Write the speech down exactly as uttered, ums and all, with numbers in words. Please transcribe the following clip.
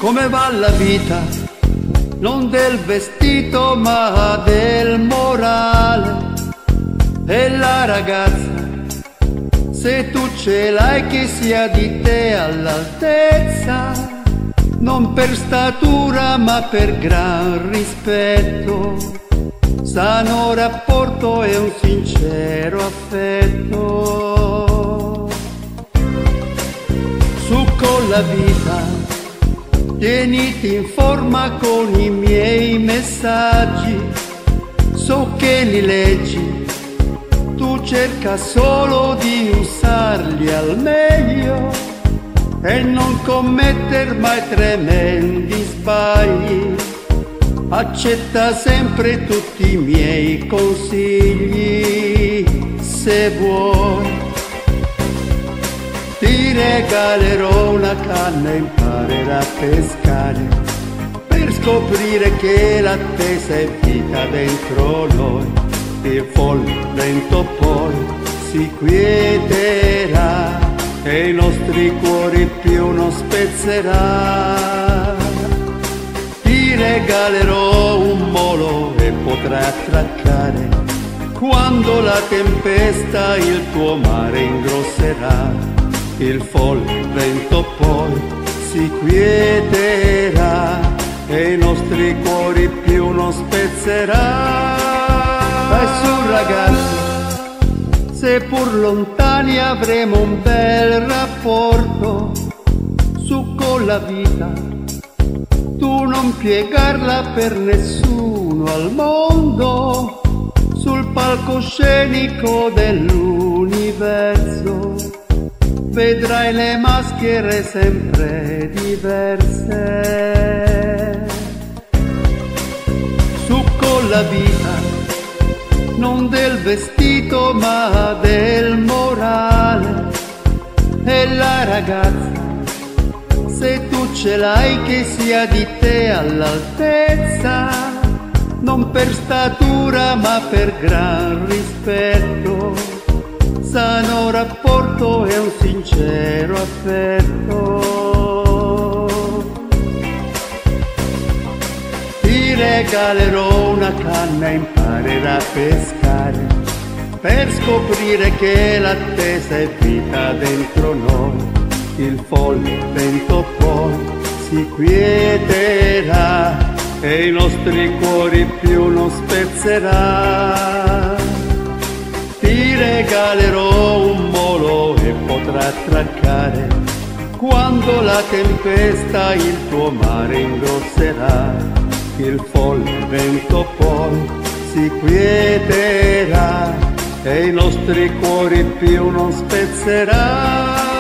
Come va la vita? Non del vestito ma del morale. E la ragazza, se tu ce l'hai, che sia di te all'altezza, non per statura ma per gran rispetto, sano rapporto e un sincero affetto. Su con la vita, tieniti in forma con i miei messaggi, so che li leggi, tu cerca solo di usarli al meglio e non commetter mai tremendi sbagli. Accetta sempre tutti i miei consigli, se vuoi ti regalerò una canna e imparerai a pescare, per scoprire che l'attesa è vita dentro noi. Il folle vento poi si quieterà e i nostri cuori più non spezzerà. Ti regalerò un molo e potrai attraccare quando la tempesta il tuo mare ingrosserà. Il folle vento poi si quieterà e i nostri cuori più non spezzerà. Vai su ragazzi, seppur lontani avremo un bel rapporto. Su con la vita, tu non piegarla per nessuno al mondo. Sul palcoscenico dell'universo vedrai le maschere sempre diverse. Su con la vita, non del vestito ma del morale. E la ragazza, se tu ce l'hai, che sia di te all'altezza, non per statura ma per gran rispetto, sano rapporto e un sincero affetto. Ti regalerò una canna e imparerai a pescare, per scoprire che l'attesa è vita dentro noi. Il folle vento poi si quieterà e i nostri cuori più non spezzerà. Ti regalerò un molo e potrai attraccare quando la tempesta il tuo mare ingrosserà. Il folle vento poi si quieterà e i nostri cuori più non spezzerà.